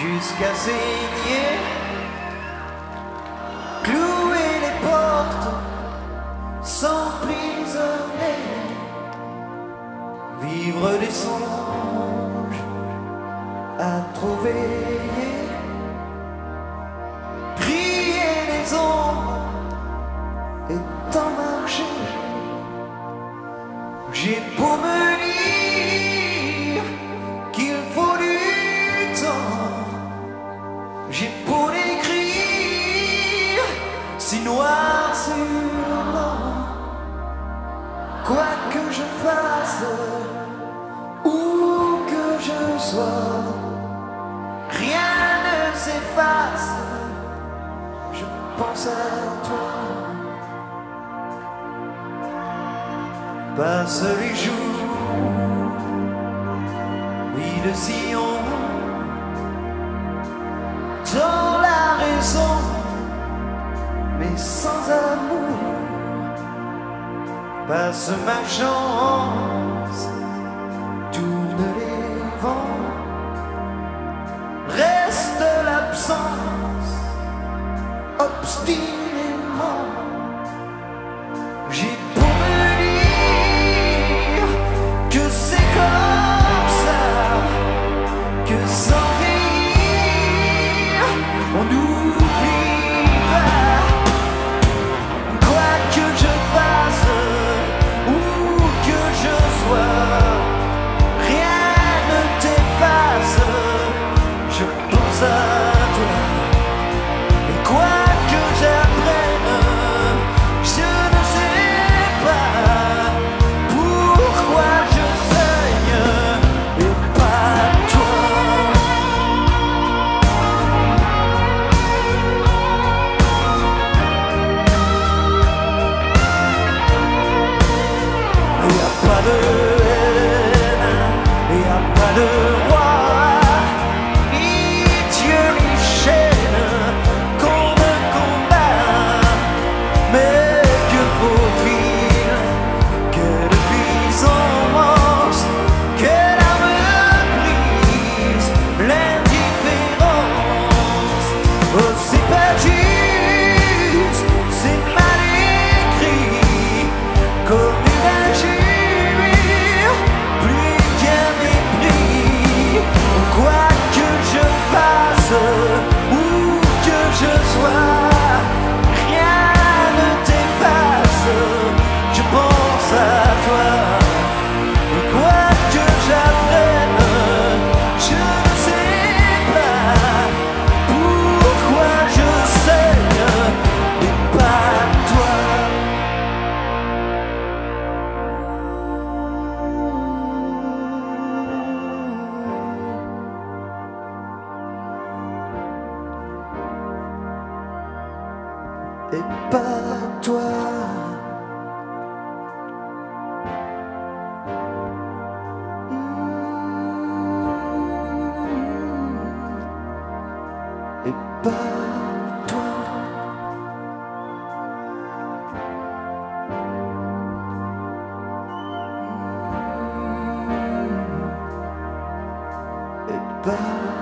jusqu'à saigner, clouer les portes, s'emprisonner, vivre des songes à trouver, prier les ombres et t'en marcher. J'ai beau me dire qu'il faut du temps, j'ai beau l'écrire si noir sur blanc, quoi que je fasse, où que je sois, rien ne s'efface, je pense à toi. Passent les jours, oui de sillon, dans la raison, mais sans amour. Passe ma chance, tourne les vents, reste l'absence, obstinément. J'ai beau me dire que c'est comme ça, que sans rire on n'oublie pas. Quoi que je fasse, où que je sois, rien ne t'efface, je pense à toi. Et quoi que j'apprenne, je ne sais pas pourquoi je saigne et pas toi. Y a pas de haine, y a pas de roi, ni Dieu ni chaîne qu'on me combat. Mais que faut-il que de puissance, que l'âme brise l'indifférence? Oh, c'est pas juste, c'est mal écrit, comme une injure, plus qu'un mépris. Quoi que je fasse, où que je sois, rien ne t'efface, je pense à toi. Et quoi que j'apprenne, je ne sais pas pourquoi je saigne et pas toi. Et pas toi. Et pas toi. Et pas